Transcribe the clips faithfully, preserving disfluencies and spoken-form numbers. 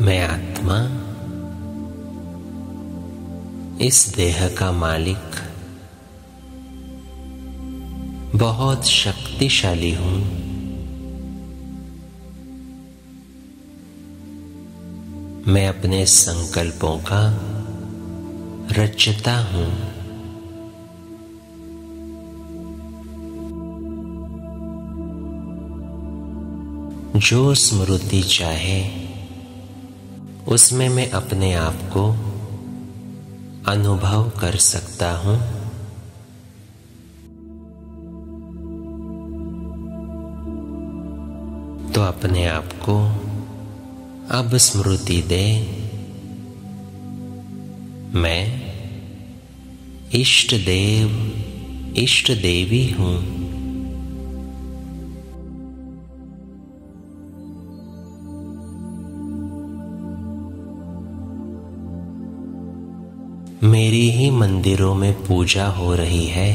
मैं आत्मा इस देह का मालिक बहुत शक्तिशाली हूं। मैं अपने संकल्पों का रचता हूं। जो स्मृति चाहे उसमें मैं अपने आप को अनुभव कर सकता हूं। तो अपने आप को अब स्मृति दे, मैं इष्ट देव इष्ट देवी हूं। मेरी ही मंदिरों में पूजा हो रही है।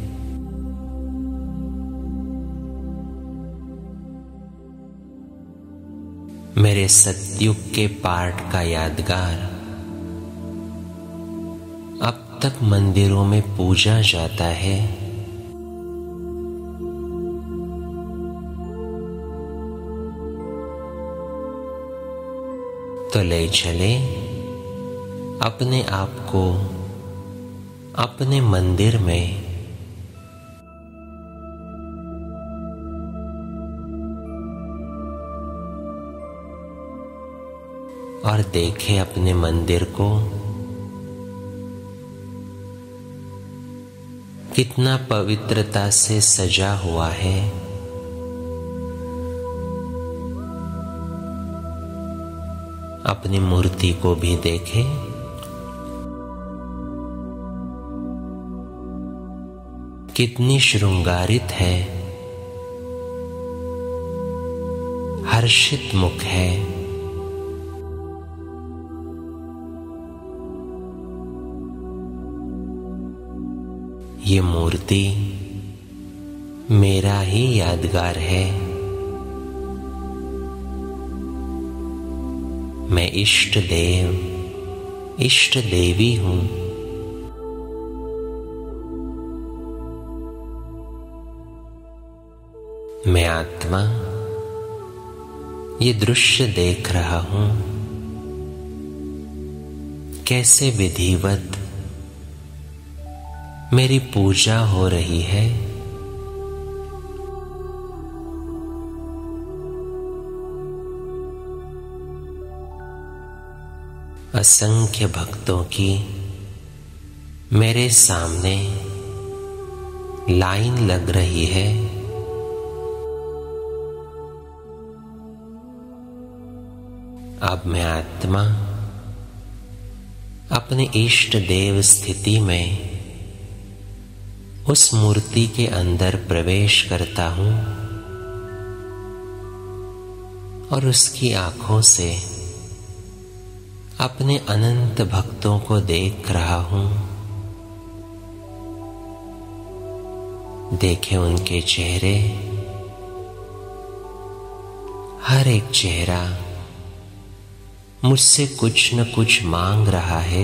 मेरे सतयुग के पाठ का यादगार अब तक मंदिरों में पूजा जाता है। तो ले चले अपने आप को अपने मंदिर में। और देखे अपने मंदिर को कितना पवित्रता से सजा हुआ है। अपनी मूर्ति को भी देखे, कितनी श्रृंगारित है, हर्षित मुख है। ये मूर्ति मेरा ही यादगार है। मैं इष्ट देव इष्ट देवी हूं। मैं आत्मा ये दृश्य देख रहा हूं, कैसे विधिवत मेरी पूजा हो रही है। असंख्य भक्तों की मेरे सामने लाइन लग रही है। अब मैं आत्मा अपने इष्ट देव स्थिति में उस मूर्ति के अंदर प्रवेश करता हूं और उसकी आंखों से अपने अनंत भक्तों को देख रहा हूं। देखे उनके चेहरे, हर एक चेहरा मुझसे कुछ न कुछ मांग रहा है।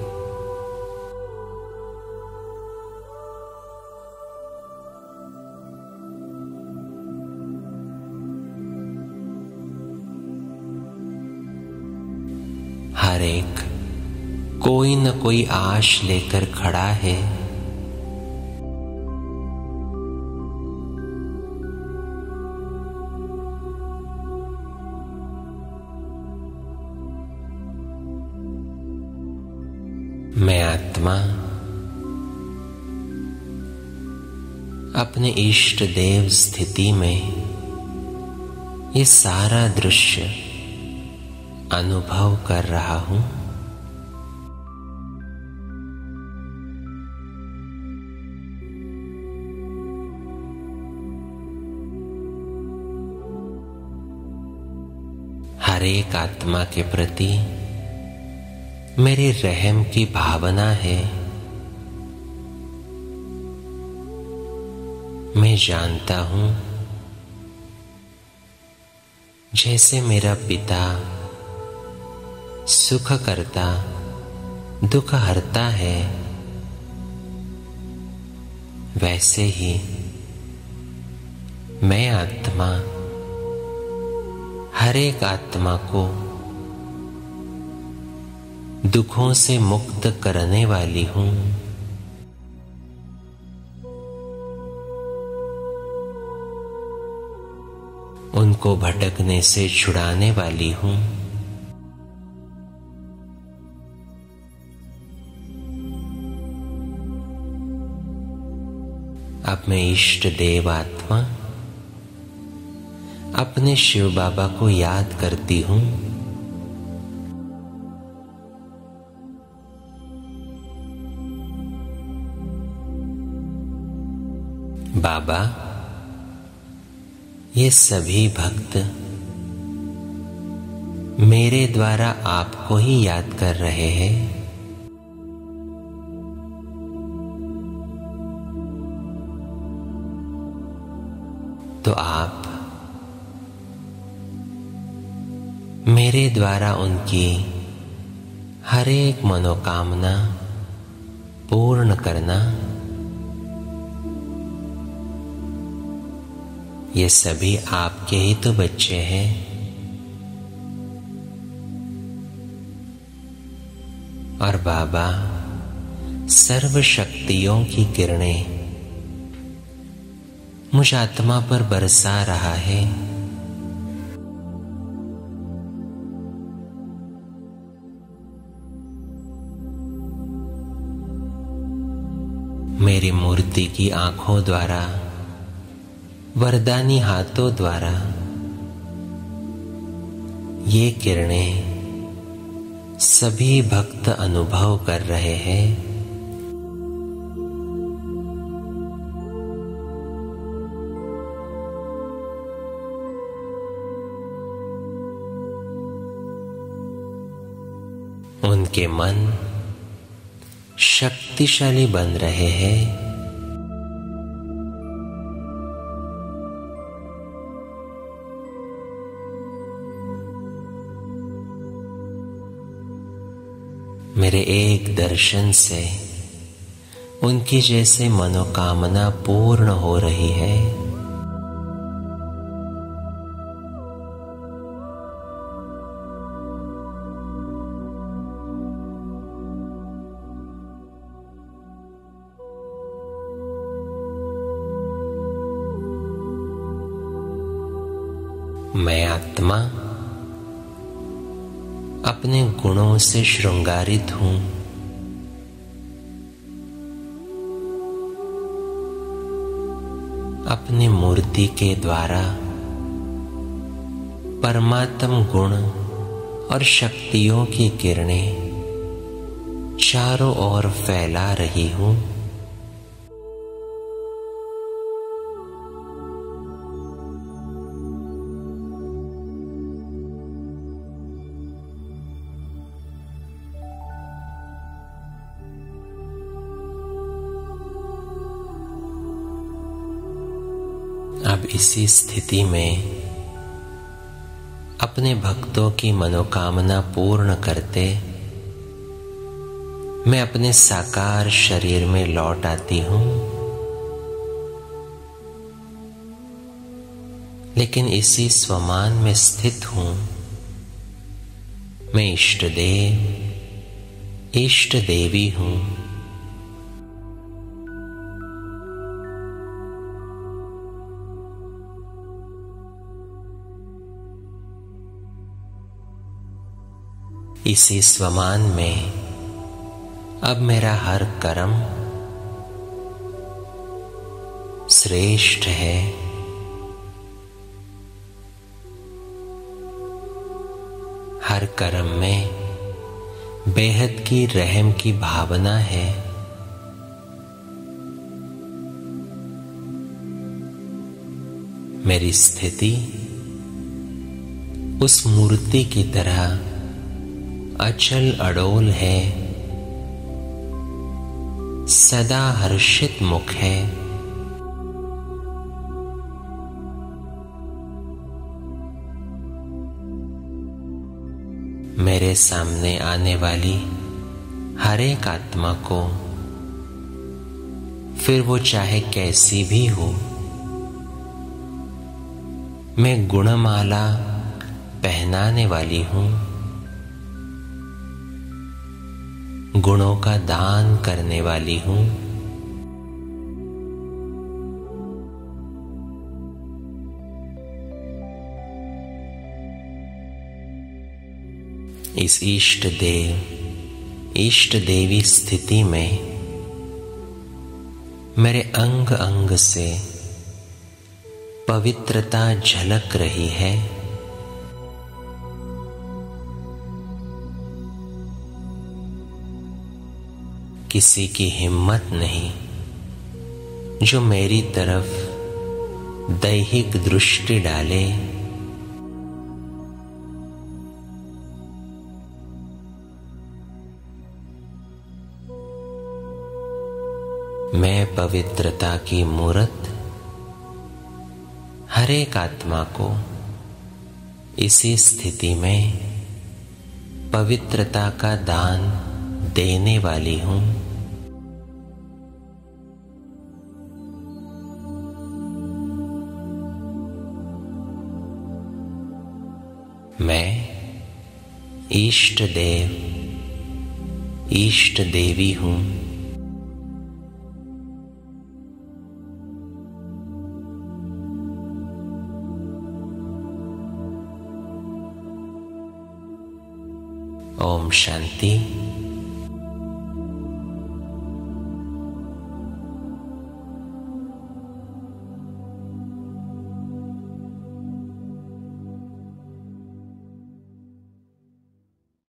हर एक कोई न कोई आश लेकर खड़ा है। मैं आत्मा अपने इष्ट देव स्थिति में ये सारा दृश्य अनुभव कर रहा हूं। हर एक आत्मा के प्रति मेरे रहम की भावना है। मैं जानता हूं जैसे मेरा पिता सुख करता दुख हरता है, वैसे ही मैं आत्मा हर एक आत्मा को दुखों से मुक्त करने वाली हूं। उनको भटकने से छुड़ाने वाली हूं। अब मैं इष्ट देव आत्मा अपने शिव बाबा को याद करती हूं। बाबा, ये सभी भक्त मेरे द्वारा आपको ही याद कर रहे हैं। तो आप मेरे द्वारा उनकी हर एक मनोकामना पूर्ण करना। ये सभी आपके ही तो बच्चे हैं। और बाबा सर्व शक्तियों की किरणें मुझ आत्मा पर बरसा रहा है। मेरी मूर्ति की आंखों द्वारा, वरदानी हाथों द्वारा ये किरणें सभी भक्त अनुभव कर रहे हैं। उनके मन शक्तिशाली बन रहे हैं। मेरे एक दर्शन से उनकी जैसे मनोकामना पूर्ण हो रही है। मैं आत्मा अपने गुणों से श्रृंगारित हूं। अपनी मूर्ति के द्वारा परमात्म गुण और शक्तियों की किरणें चारों ओर फैला रही हूं। अब इसी स्थिति में अपने भक्तों की मनोकामना पूर्ण करते मैं अपने साकार शरीर में लौट आती हूं। लेकिन इसी स्वमान में स्थित हूं। मैं इष्ट देव इष्ट देवी हूं। इसी स्वमान में अब मेरा हर कर्म श्रेष्ठ है। हर कर्म में बेहद की रहम की भावना है। मेरी स्थिति उस मूर्ति की तरह अचल अडोल है, सदा हर्षित मुख है। मेरे सामने आने वाली हर एक आत्मा को, फिर वो चाहे कैसी भी हो, मैं गुणमाला पहनाने वाली हूं, गुणों का दान करने वाली हूं। इस इष्ट देव इष्ट देवी स्थिति में मेरे अंग अंग से पवित्रता झलक रही है। किसी की हिम्मत नहीं जो मेरी तरफ दैहिक दृष्टि डाले। मैं पवित्रता की मूर्त हर एक आत्मा को इसी स्थिति में पवित्रता का दान देने वाली हूं। मैं इष्ट देव इष्ट देवी हूं। ओम शांति।